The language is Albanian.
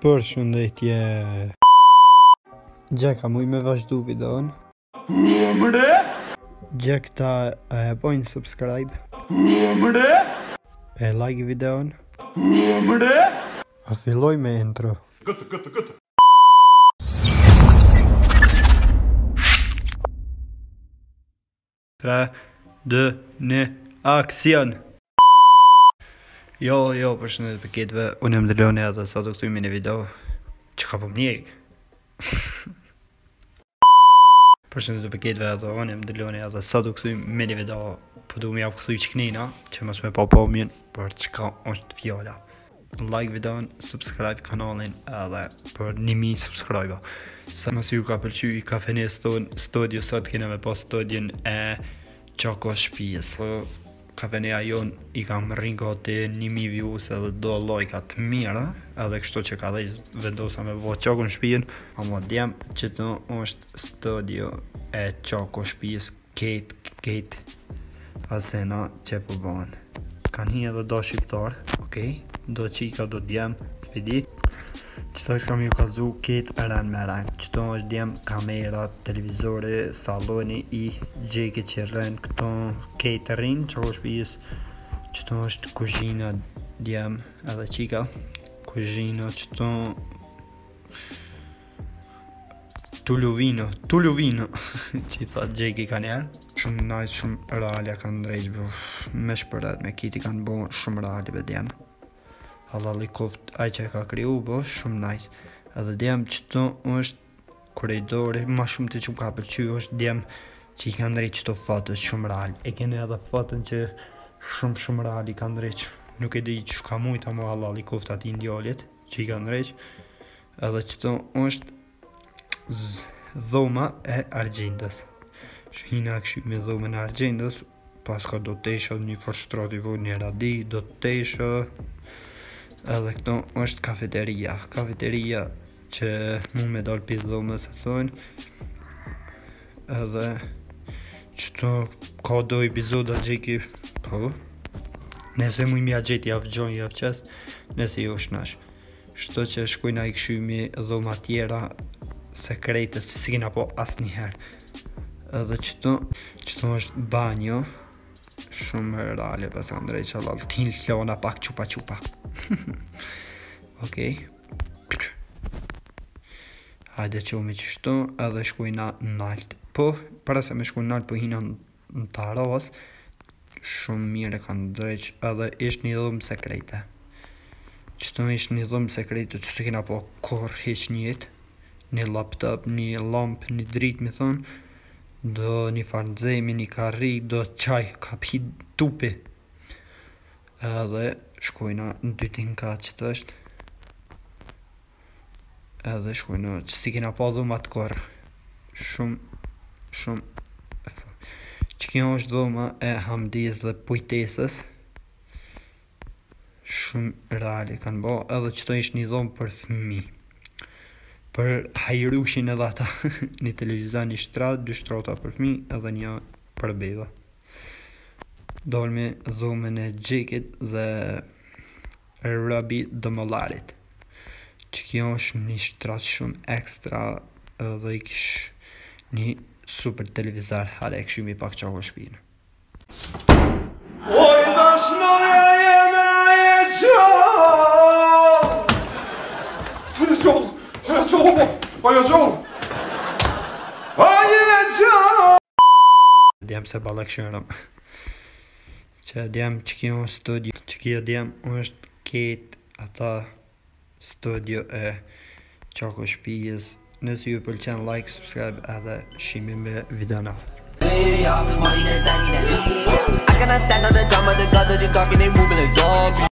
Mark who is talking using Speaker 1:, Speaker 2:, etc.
Speaker 1: Përshëndetje. Gjeka, muj me vazhdu videon. Gjekta e bojnë subscribe. E like videon. A filloj me intro.
Speaker 2: Gëtë.
Speaker 1: 3, 2, 1, aksion! Jo, përshëndet për kitëve, unë jam Deloni edhe sa të këtujmë një video që ka për mjek. Përshëndet për kitëve edhe unë jam Deloni edhe sa të këtujmë një video për du më javë këtuj që knina që mos me pa mjën për që ka është fjalla. Like videon, subscribe kanalin edhe për 1000 subscribe. Sa mësë ju ka pëlqy i kafenes studio, sot kena me pa studion e Qako Shpijës. Kafenea jon i kam rrin gati 1000 views edhe do lajkat mira, edhe kështu që ka dhe vendosa me po Qako në Shpijën. Ama djem që të është studio e Qako Shpijës, Kate Asena që po banë. Kanë hi edhe do shqiptar, okej? Do qika, do djem, vidi. Qëto është kam ju kazu ketë eren me eren. Qëto është djem kamera, televizore, saloni i gjeke që rren këto ketë rrin, që është pijës. Qëto është kuzhina djem edhe qika. Kuzhina qëto... Tulluvino, që i thot gjeke ka njerë. Shumë nice, shumë realja kanë drejqë, me shpëret, me kiti kanë bo shumë realja be djem. Halali koft aj që ka kriju, bo shumë nice. Edhe djem qëto është koridori, ma shumë të që ka pëlqy është djem që i kanë drejqë qëto fatës shumë real. E kene edhe fatën që shumë real i kanë drejqë. Nuk e di që ka mujta mo halali koft ati indjallit që i kanë drejqë. Edhe qëto është dhoma e argjendës. Shina këshy me dhomën e argjendës, paska do të isha një përshtrati vo një radi, do të isha. Edhe këto është kafeteria. Kafeteria që mu me dalë për dhomës e thonë. Edhe qëto ka do epizoda gjeki, po. Nëse mu i mja gjeti javë gjojnë javë qes, nëse jo është nash. Shto që shkojna i këshy me dhoma tjera sekretës, si kina po asë njëherë. Edhe qëto është banjo. Shumë reale pas Andrej Qalal. Tin lona pak qupa. Okej. Hajde qomi qështu edhe shkujna nalt. Po, para se me shkuj nalt po hina në taras. Shumë mire kanë drejq edhe ishtë një dhumë sekrete. Qëto ishtë një dhumë sekrete që se kina po kur heq njët. Një laptop, një lamp, një drit mi thonë. Do një farnzemi, një karri, do qaj, ka pi tupi. Edhe shkojna në dytin ka që të është. Edhe shkojna që si kena pa dhuma të korë. Shumë. Që kjo është dhuma e hamdis dhe pujtesës. Shumë reali kanë ba, edhe që të ishtë një dhumë për fëmi. Për hajrushin edhe ata, një televizor, një shtrat, 2 shtrata për fmi, edhe një për beba. Dolme dhumën e gjekit dhe rëbi dëmëllarit. Që kjo është një shtrat shumë ekstra dhe i kish një super televizor, hale e këshimi pak qako shpinë.
Speaker 2: Oj, dashnoja jeme e qo! Ajo qollë!
Speaker 1: Djem se balak shërëm. Që djem që kjo studio, që kjo djem është ketë ata studio e Qako Shpijës. Nëse ju pëlqen like, subscribe edhe shimi me video në. I cannot stand on the drum of the guns of the dark and they moving like zombies.